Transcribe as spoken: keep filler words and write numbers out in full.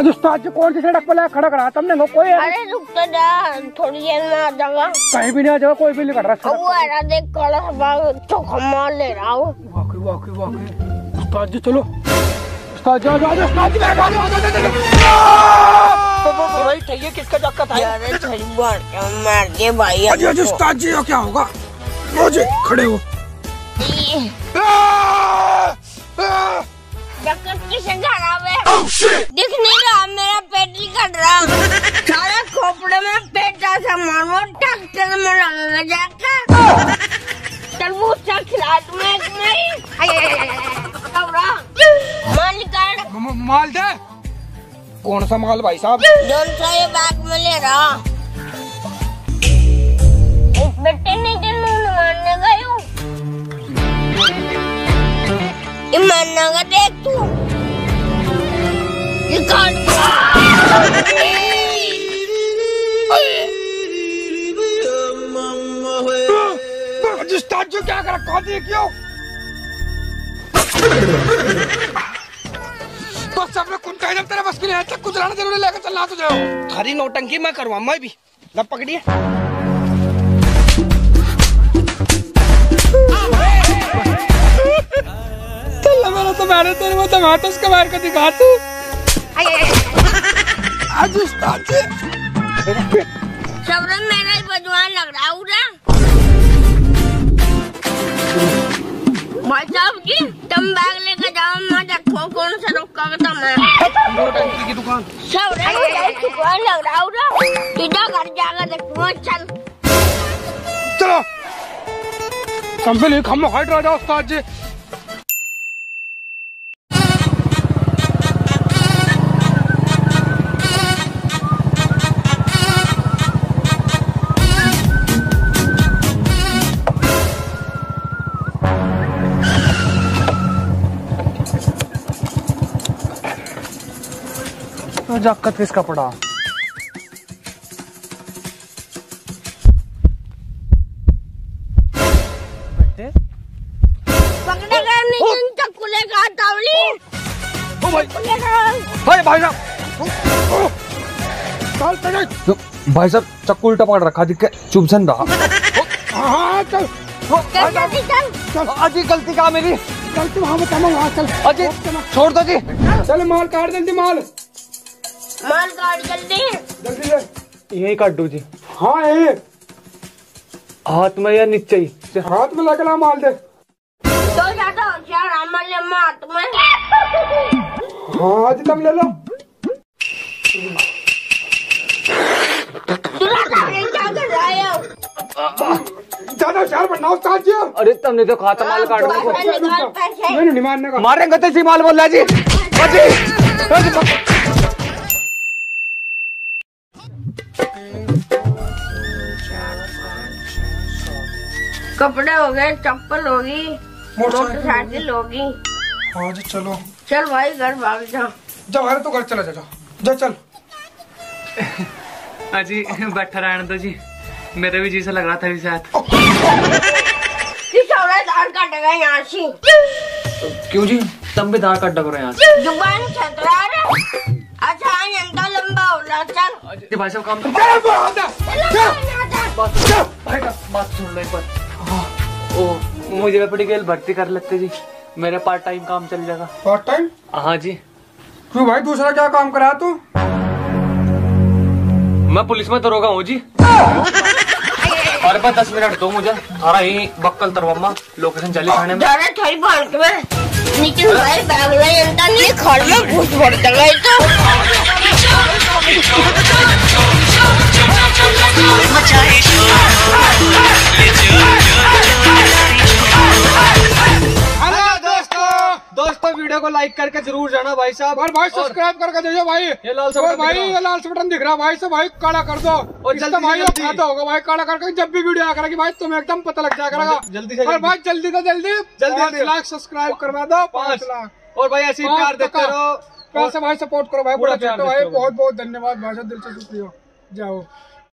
आज उस्ताद जी कौन सी सड़क पर खड़ा करा तुमने? वो कोई अरे रुक तो जा, थोड़ी देर में आ जाऊंगा। कहीं भी नहीं आ जाओ, कोई भी नहीं कर रहा। वो आ रहा, देख काला चोखा मार ले रहा हूँ। वाकई वाकई वाकई उस्ताद जी चलो, उस्ताद जी उस्ताद जी भाई चाहिए किसका चक्कर था? अरे थोड़ी बार क्या मार दे भाई। अजी अजी उस्ताद जी क्या होगा? मुझे खड़े हो चक्कर किसे खराब है? दिख नहीं रहा, मेरा पेट नहीं कट रहा। सारे खोपड़े में पेट ऐसा मारो, डॉक्टर में लगा जाकर तरबूजा खिला तुम्हें नहीं। माल निकाल। माल दे। कौन सा माल भाई साहब? जोन सा ये बैग में ले रहा। इस बेटे ने तेनू मारने गयो। मारना का देख तू। निकाल। उस्ताद जी क्या कर रखा है? क्यों तो सब लोग कुंटा जब तेरे बस की नहीं है, कुछ लाना जरूरी लेकर चलना तुझे। खरी नौटंकी मैं करूँ मैं भी। लब पकड़िए। तो मैंने तेरे को टमाटर उसका मार कर दिखा तू। आज उस्ताद जी सबरे मेरा ही बजवान लग रहा हूँ ना भाई साहब जी। तुम बैग लेकर जाओ, मैं देखो कौन सा रोका था मैं। टंकी की दुकान सबरे दुकान लग रहा हूँ ना, तुझा घर जाकर देखो। चल चलो कंप्लीट हम हाइट राजा उस्ताद जी। जाकत किसका पड़ा? बेटे पकड़ेगा नहीं, चक्कू लेगा तावली। ओ भाई भाई भाई साहब भाई साहब चक्कू उल्टा पकड़ रखा, दिख के चुप से रहा। हाँ चल जल्दी चल। चल अजी गलती क्या मेरी? गलती वहाँ बता वहाँ चल। अजी छोड़ दो जी। चल माल काट जल्दी, माल माल काट जल्दी जल्दी से। यही काट दो जी। हाँ ये हाथ में या नीचे ही? हाथ में लगना माल दे। तो ज्यादा होशियार अमल है हाथ में। हाँ आज तुम ले लो। क्या कर रहा है? ज्यादा होशियार बनना उस्ताद जी। अरे तुमने तो खाता माल काटने को मैंने नहीं मारने का। मारेंगे तो इसी माल बोल रहा जी। कपड़े हो गए, चप्पल होगी, मोटरसाइकिल होगी। हाँ जी चलो। चल भाई घर भाग जा। जाओ अरे तो घर चला जा जा चल। अजी बैठा रहने दो जी, मेरे भी जी से लग रहा था शायद। धार काटेगा यहाँ से। क्यों जी? तुम भी धार काट रहे यहाँ से। जुबान छतरा रहा। अच्छा घंटा लंबा हो रहा। चल भाई साहब काम तो बात सुन लो एक बार। ओ मुझे पड़ी गेल भर्ती कर लेते जी, मेरा पार्ट टाइम काम चल जाएगा। Part time? हाँ जी। क्यों भाई दूसरा क्या काम करा तू? मैं पुलिस में दरोगा हूँ जी। अरे बस दस मिनट दो मुझे, थारा ही बक्कल तरवम्मा लोकेशन चली थाने में। थोड़ी बांट में नीचे हमारे बैग में अंदर नहीं घर में घुस पड़ गए तो दोस्तों वीडियो को लाइक करके जरूर जाना भाई साहब, और भाई सब्सक्राइब करके जाइए भाई। ये लाल और भाई ये लाल से बटन दिख रहा भाई से भाई काला कर दो और जल्दी भाई खाता होगा भाई काला करके। जब भी वीडियो आ करेगी भाई तुम्हें एकदम पता लग जाया करेगा। जल्दी से और भाई जल्दी से जल्दी जल्दी लाख सब्सक्राइब करवा दो। पाँच लाख और भाई ऐसे ही प्यार देते रहो, पैसे भाई सपोर्ट करो भाई, बड़ा भाई बहुत बहुत धन्यवाद भाई साहब, दिल से शुक्रिया। जाओ।